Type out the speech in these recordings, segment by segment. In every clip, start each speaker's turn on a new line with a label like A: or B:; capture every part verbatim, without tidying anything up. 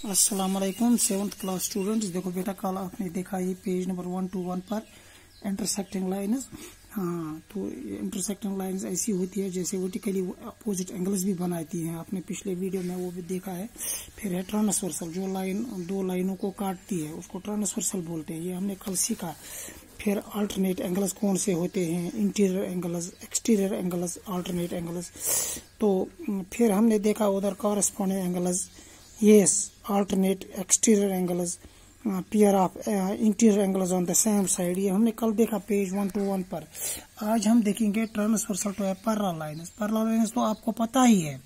A: अस्सलाम वालेकुम seventh class students. देखो बेटा, कल आपने देखा ये page number one two one पर इंटरसेक्टिंग लाइन्स। हाँ, तो इंटरसेक्टिंग लाइन्स ऐसी होती है जैसे वर्टिकली अपोजिट एंगल्स भी बनाती हैं। आपने पिछले वीडियो में वो भी देखा है। फिर है ट्रांसवर्सल, जो लाइन दो लाइनों को काटती है उसको ट्रांसवर्सल बोलते हैं। ये हमने कल सीखा। फिर अल्टरनेट एंगल्स कौन से होते हैं, interior angles, exterior angles, alternate angles. तो फिर हमने देखा उधर corresponding angles, yes, alternate exterior angles, uh, pair of uh, interior angles on the same side। ये हमने कल देखा पेज वन टू वन पर। आज हम देखेंगे transversal to parallel lines. Parallel lines तो आपको पता ही है।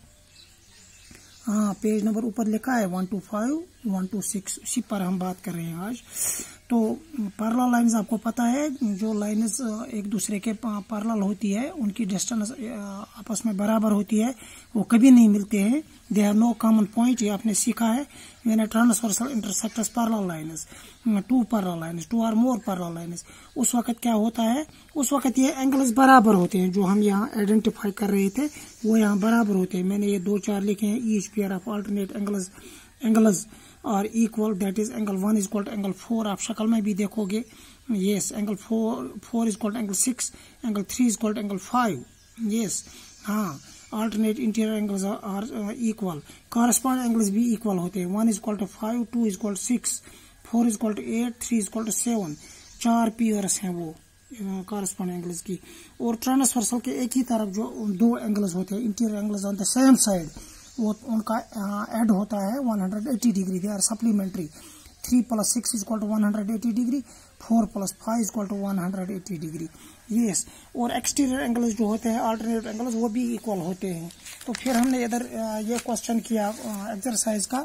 A: हाँ, पेज नंबर ऊपर लिखा है one two five one two six, उसी पर हम बात कर रहे हैं आज। तो पैरेलल लाइन्स आपको पता है, जो लाइन्स एक दूसरे के पैरेलल होती है उनकी डिस्टेंस आपस में बराबर होती है, वो कभी नहीं मिलते हैं। They have no common point. ये आपने सीखा है। When a transversal intersects parallel lines, two parallel lines, two or more parallel lines, उस वक्त क्या होता है, उस वक्त ये एंगल्स बराबर होते हैं। जो हम यहाँ आइडेंटिफाई कर रहे थे वो यहाँ बराबर होते हैं। मैंने ये दो चार लिखे हैं। Each pair of alternate angles angles और equal, that is angle one is equal to angle four. आप शक्ल में भी देखोगे। Yes, angle four four is equal to angle six, angle three is equal to angle five. Yes, हाँ, alternate interior angles are, are uh, equal। corresponding angles भी equal होते हैं। One is equal to five, two is equal to six, four is equal to eight, three is equal to seven. चार pairs हैं वो corresponding angles की। और transversal के एक ही तरफ जो दो एंगल्स होते हैं, interior angles on the same side, वो उनका ऐड uh, होता है one hundred eighty degree. They are supplementary. Three plus six is equal to one hundred eighty degree, four plus five is equal to one hundred eighty degree. Yes, और exterior angles जो होते हैं, alternate angles, वो भी equal होते हैं। तो फिर हमने इधर ये क्वेश्चन किया एक्सरसाइज का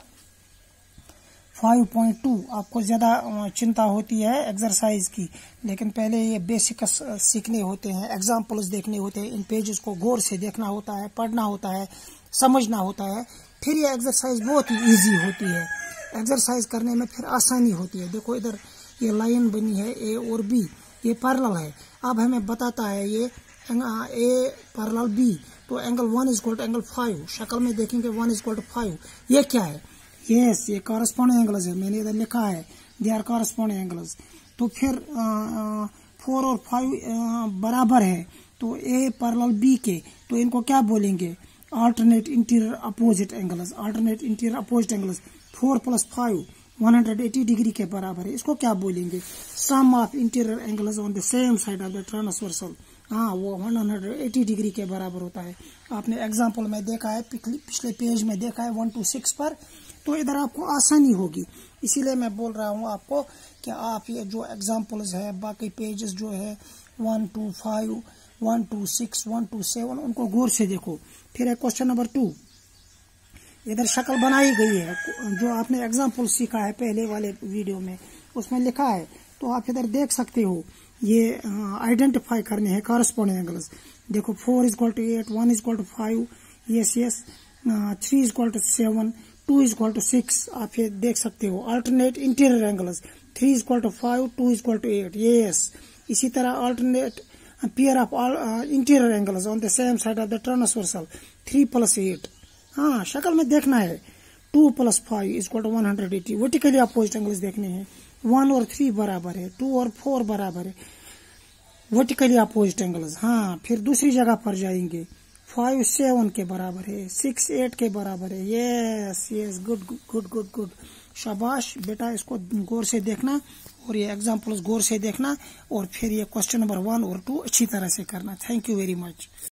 A: फाइव पॉइंट टू। आपको ज्यादा चिंता होती है एक्सरसाइज की, लेकिन पहले ये बेसिक सीखने होते हैं, एग्जाम्पल्स देखने होते हैं। इन पेजेस को गौर से देखना होता है, पढ़ना होता है, समझना होता है। फिर ये एक्सरसाइज बहुत ही ईजी होती है। एक्सरसाइज करने में फिर आसानी होती है। देखो इधर ये लाइन बनी है ए और बी, ये पैरेलल है। अब हमें बताता है ये ए पैरेलल बी, तो angle one is equal to angle five. शक्ल में देखेंगे one is equal to five. ये क्या है? यस, ये कॉरेस्पॉन्डिंग एंगल्स है। मैंने इधर लिखा है दे आर कॉरेस्पॉन्डिंग एंगल्स। तो फिर फोर और फाइव बराबर है, तो ए पैरेलल बी के, तो इनको क्या बोलेंगे? Alternate interior opposite angles. Alternate interior opposite angles. Four plus five one hundred eighty degree के बराबर है। इसको क्या बोलेंगे? Sum of interior angles on the same side of the transversal. हाँ, वो वन हंड्रेड एटी डिग्री के बराबर होता है। आपने एग्जांपल में देखा है, पिछले पेज में देखा है वन टू सिक्स पर। तो इधर आपको आसानी होगी। इसीलिए मैं बोल रहा हूँ आपको कि आप ये जो एग्जाम्पल्स है, बाकी पेजेस जो है one two five, one two six, one two seven, उनको गौर से देखो। फिर है क्वेश्चन नंबर टू। इधर शक्ल बनाई गई है जो आपने एग्जाम्पल सीखा है पहले वाले वीडियो में, उसमें लिखा है। तो आप इधर देख सकते हो। ये आइडेंटिफाई करने हैं कॉरेस्पॉन्डिंग एंगल्स। देखो four is equal to eight, one is equal to five, yes yes, three is equal to seven, two is equal to six. आप ये देख सकते हो। Alternate interior angles, three is equal to five, two is equal to eight, yes. इसी तरह alternate pair of interior angles on the same side of the transversal, three plus eight. हाँ, शक्ल में देखना है। To plus five is equal to one hundred eighty. Vertically opposite angles देखने हैं। One और थ्री बराबर है, टू और फोर बराबर है, वर्टिकली अपोजिट एंगल्स। हाँ, फिर दूसरी जगह पर जाएंगे। फाइव सेवन के बराबर है, सिक्स एट के बराबर है। Yes yes, good good good good, शाबाश बेटा। इसको गौर से देखना और ये एग्जाम्पल्स गौर से देखना, और फिर ये क्वेश्चन नंबर वन और टू अच्छी तरह से करना। Thank you very much.